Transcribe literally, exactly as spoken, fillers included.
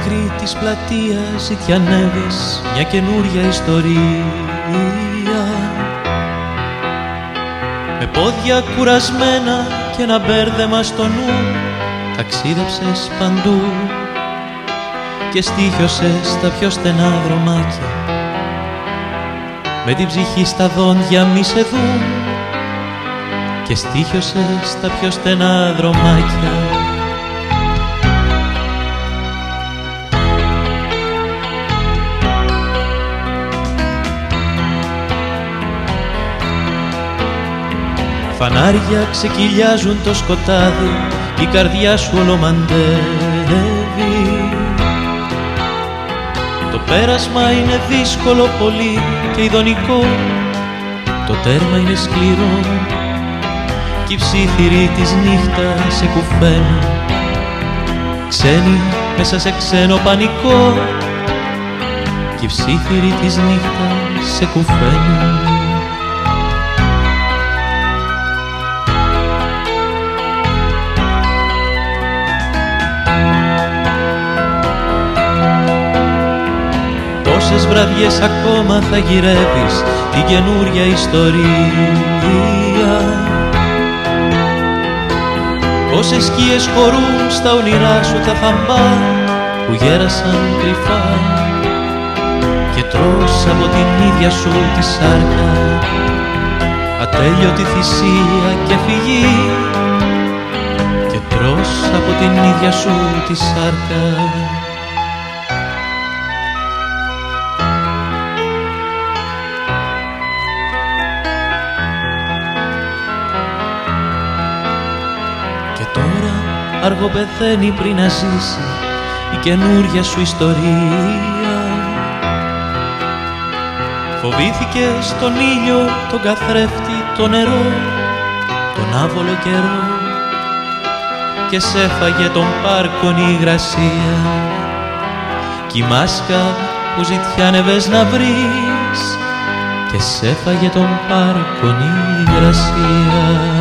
μικρή της πλατείας ζητιανεύεις μια καινούρια ιστορία. Με πόδια κουρασμένα και ένα μπέρδεμα στο νου ταξίδεψες παντού και στοίχιωσες τα πιο στενά δρομάκια με την ψυχή στα δόντια μη σε δουν και στοίχιωσες τα πιο στενά δρομάκια. Φανάρια ξεκυλιάζουν το σκοτάδι, η καρδιά σου ολομαντεύει. Το πέρασμα είναι δύσκολο πολύ και ειδονικό, το τέρμα είναι σκληρό κι οι ψήθυροι της νύχτας σε κουφαίνουν, ξένοι μέσα σε ξένο πανικό κι οι ψήθυροι της νύχτας σε κουφαίνουν. Πόσες βραδιές ακόμα θα γυρεύεις την καινούρια ιστορία. Πόσες σκιές χωρούν στα όνειρά σου τα θαμπά που γέρασαν κρυφά και τρως από την ίδια σου τη σάρκα ατέλειωτη θυσία και φυγή και τρως από την ίδια σου τη σάρκα. Αργό πεθαίνει πριν να ζήσει η καινούρια σου ιστορία. Φοβήθηκες τον ήλιο, τον καθρέφτη, το νερό, τον άβολο καιρό και σ' έφαγε τον πάρκον η υγρασία κι η μάσκα που ζητιάνευες να βρεις και σ' έφαγε τον πάρκον η υγρασία.